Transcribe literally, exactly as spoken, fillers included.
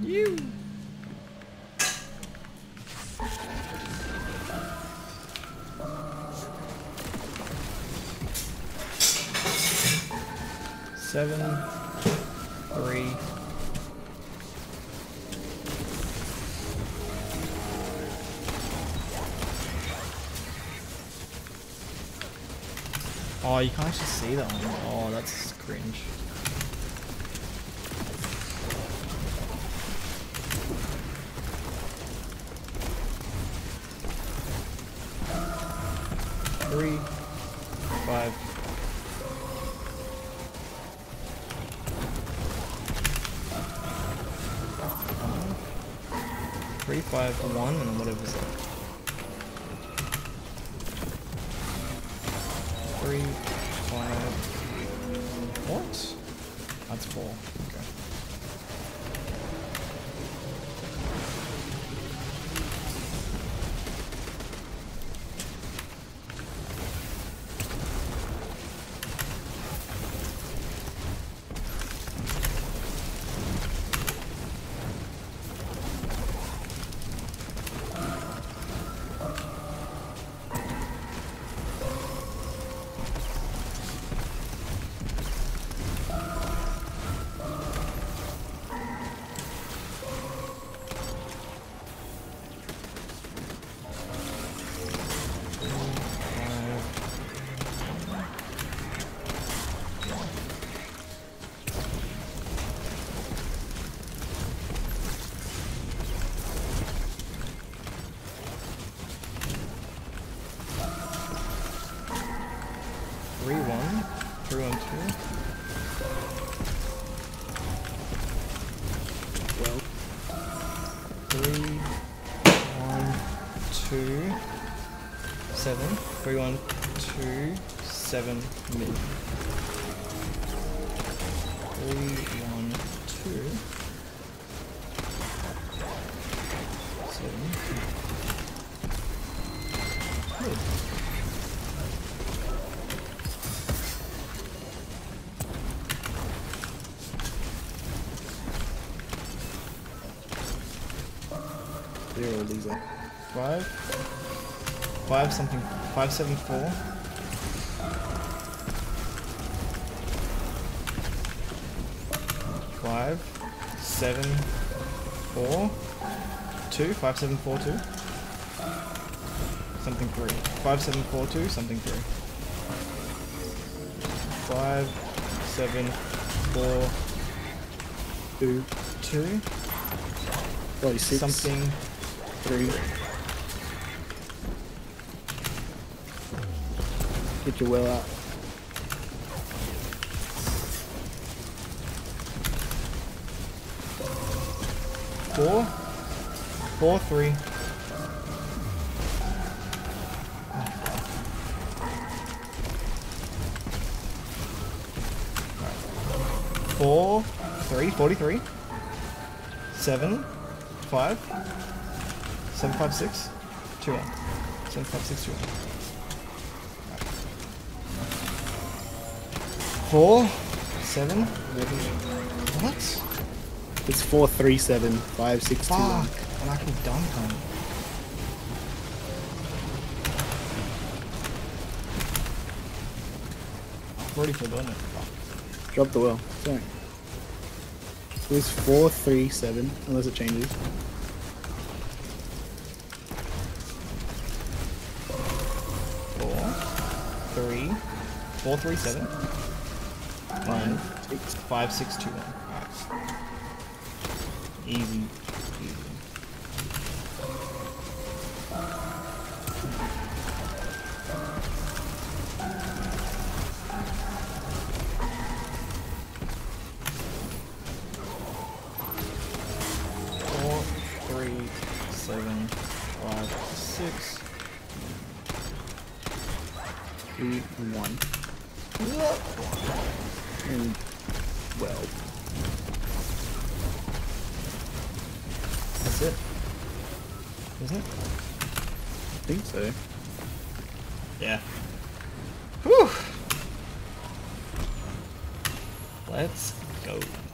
You. Seven, three. Oh, you can't actually see that one. Oh, that's cringe. Three, five. Three, five, one, and whatever's that. Three, five. What? That's four. Okay. Three, one, three, one, two. Well, three, one, two, seven. Three, one, two, seven, mid. Three, one, two, seven, mid. Zero, these are five, five something, five seven four, five seven four two, five seven four two, something three, five seven four two, something three, five seven four two two, oh, six something. Three. Get your well out. Four. Four, three. Four, three, forty-three. Seven, five. Seven, five, six, two, one. Seven, five, six, two, one. Four, seven, eleven. What? It's four, three, seven, five, six, two, one. Fuck! I'm actually done, cunt. I've already forgotten it. Fuck. Drop the well. Sorry. So it's four, three, seven, unless it changes. Three, four, three, seven, nine, six, five, six, two, one. Easy, easy. Four, three, seven, five, six. Three, one. And well. That's it. Isn't it? I think so. Yeah. Whew. Let's go.